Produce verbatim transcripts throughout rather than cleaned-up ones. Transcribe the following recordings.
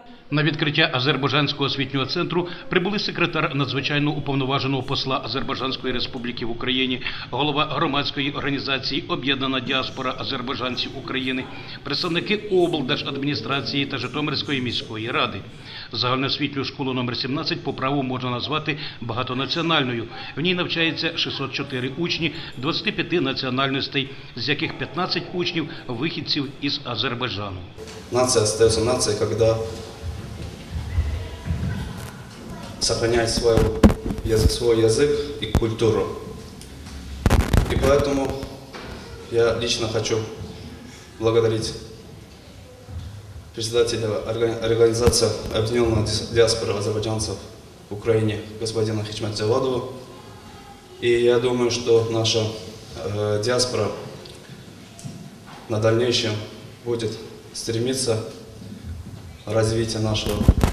На відкриття Азербайджанського освітнього центру прибули секретар надзвичайно уповноваженого посла Азербайджанської Республіки в Україні, голова громадської організації «Об'єднана діаспора азербайджанців України», представники облдержадміністрації та Житомирської міської ради. Загальноосвітню школу номер сімнадцять по праву можна назвати багатонаціональною. В ній навчається шістсот чотири учні двадцяти п'яти національностей, з яких п'ятнадцять учнів – вихідців із Азербайджану. Нация остается нацией, когда сохраняет свой язык, свой язык и культуру. И поэтому я лично хочу благодарить председателя организации «Объединенная диаспора азербайджанцев в Украине» господина Хичмет-Джавадова. И я думаю, что наша э, диаспора на дальнейшем будет стремиться к развитию нашего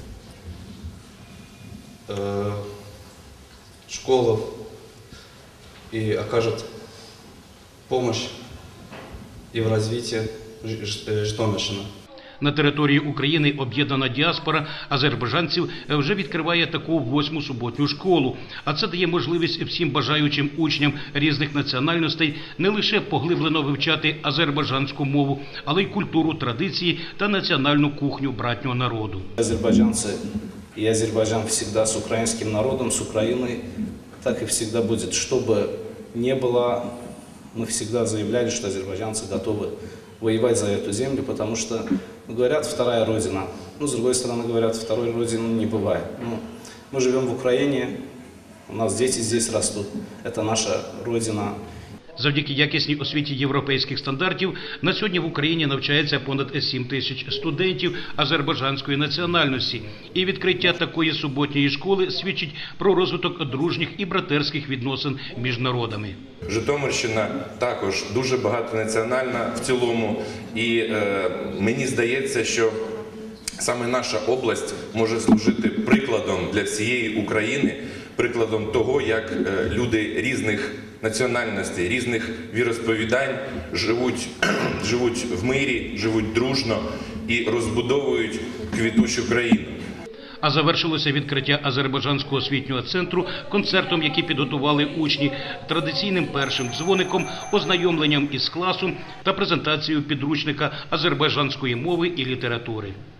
э, школы и окажет помощь и в развитии Житомирщини. На території України об'єднана діаспора азербайджанців вже відкриває таку восьму суботню школу. А це дає можливість всім бажаючим учням різних національностей не лише поглиблено вивчати азербайджанську мову, але й культуру, традиції та національну кухню братнього народу. Азербайджанцы и Азербайджан всегда с украинским народом, с Украиной, так и всегда будет. Что бы ни было, мы всегда заявляли, что азербайджанцы готовы воевать за эту землю, потому что, говорят, вторая родина. Ну, с другой стороны, говорят, второй родины не бывает. Ну, мы живем в Украине, у нас дети здесь растут, это наша родина. Завдяки якісній освіті європейських стандартів на сьогодні в Україні навчається понад сім тисяч студентів азербайджанської національності. І відкриття такої суботньої школи свідчить про розвиток дружніх і братерських відносин між народами. Житомирщина також дуже багатонаціональна в цілому. І е, мені здається, що саме наша область може служити прикладом для всієї України, прикладом того, як е, люди різних національностей, різних віросповідань живуть, живуть в мирі, живуть дружно і розбудовують квітучу країну. А завершилося відкриття Азербайджанського освітнього центру концертом, який підготували учні, традиційним першим дзвоником, ознайомленням із класом та презентацією підручника азербайджанської мови і літератури.